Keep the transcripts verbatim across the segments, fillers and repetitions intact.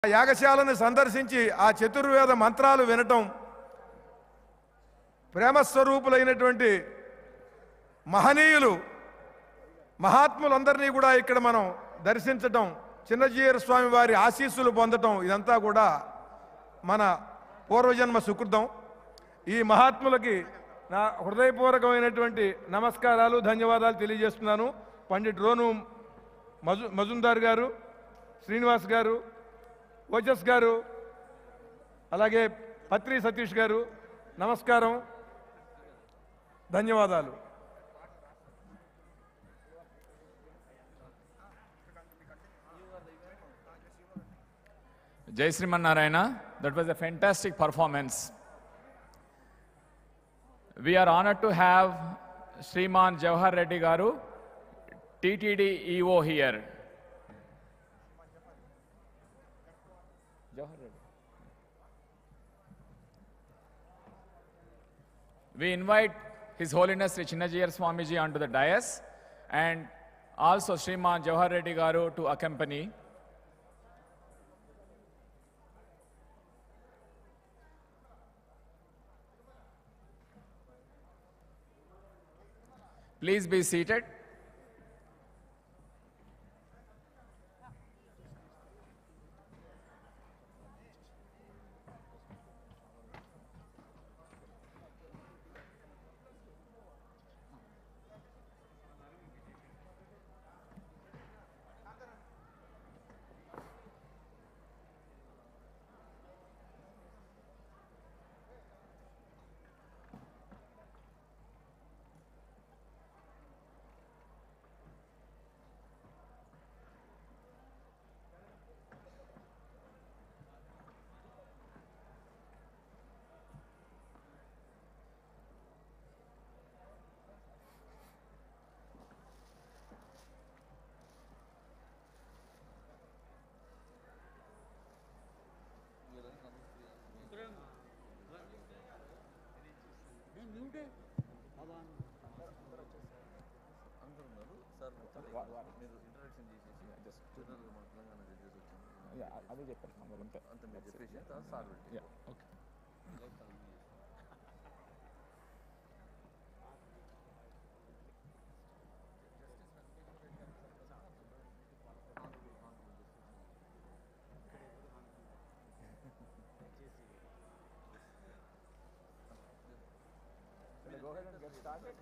యాగశాలను సందర్శించి ఆ చతుర్వేద మంత్రాలు వినటం, ప్రేమస్వరూపులైనటువంటి మహనీయులు మహాత్ములందరినీ కూడా ఇక్కడ మనం దర్శించటం, చిన్న జీయర్ స్వామి వారి ఆశీస్సులు పొందటం, ఇదంతా కూడా మన పూర్వజన్మ సుకృతం. ఈ మహాత్ములకి నా హృదయపూర్వకమైనటువంటి నమస్కారాలు, ధన్యవాదాలు తెలియజేస్తున్నాను. పండిట్ రోను మజు మజుందార్ గారు, శ్రీనివాస్ గారు, ఓజస్ గారు, అలాగే పత్రి సతీష్ గారు, నమస్కారం, ధన్యవాదాలు. Jai Srimanarayana, that was a fantastic performance. We are honored to have Shriman Jawahar Reddy Garu, T T D E O here. Jawahar Reddy. We invite His Holiness Sri Chinna Jeeyar Swamiji onto the dais and also Shriman Jawahar Reddy Garu to accompany. Please be seated. అదే చెప్పారు అంతే అంత మీరు చెప్పేసి sir okay. Go ahead and get started.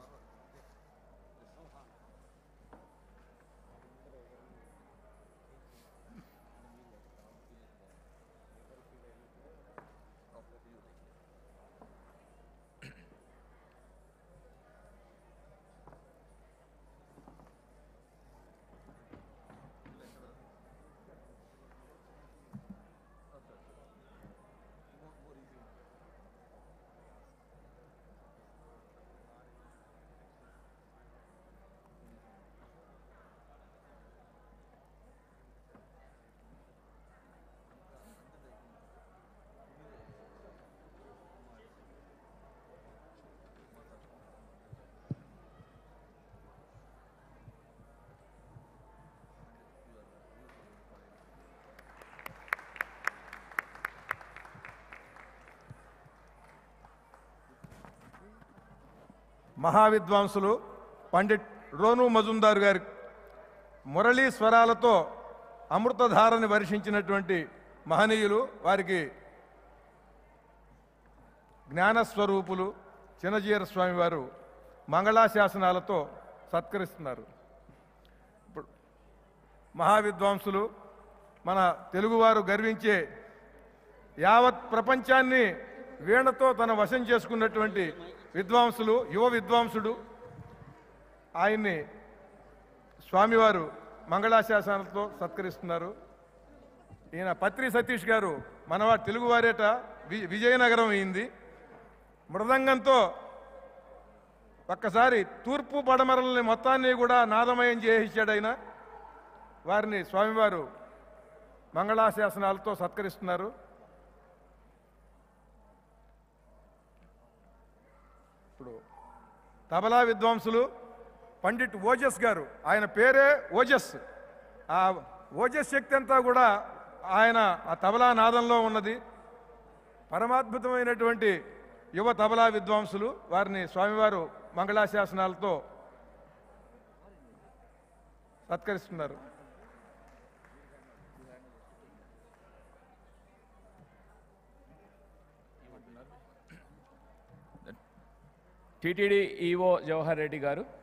మహావిద్వాంసులు పండిట్ రోను మజుందార్ గారి మురళీ స్వరాలతో అమృతధారని వర్షించినటువంటి మహనీయులు, వారికి జ్ఞానస్వరూపులు చిన్నజీయర్ స్వామి వారు మంగళాశాసనాలతో సత్కరిస్తున్నారు. ఇప్పుడు మహావిద్వాంసులు మన తెలుగువారు గర్వించే యావత్ ప్రపంచాన్ని వీణతో తన వశం చేసుకున్నటువంటి విద్వాంసులు, యువ విద్వాంసుడు, ఆయన్ని స్వామివారు మంగళాశాసనాలతో సత్కరిస్తున్నారు. ఈయన పత్రి సతీష్ గారు మనవాడు తెలుగువారేట విజయనగరం అయింది. మృదంగంతో ఒక్కసారి తూర్పు పడమరల్ని మొత్తాన్ని కూడా నాదమయం చేయించాడు ఆయన. వారిని స్వామివారు మంగళాశాసనాలతో సత్కరిస్తున్నారు. ఇప్పుడు తబలా విద్వాంసులు పండిట్ ఓజస్ గారు, ఆయన పేరే ఓజస్. ఆ ఓజస్ శక్తి అంతా కూడా ఆయన ఆ తబలా నాదంలో ఉన్నది. పరమాద్భుతమైనటువంటి యువ తబలా విద్వాంసులు. వారిని స్వామివారు మంగళాశాసనాలతో సత్కరిస్తున్నారు. టిటిడి ఈఓ జవహర్ రెడ్డి గారు.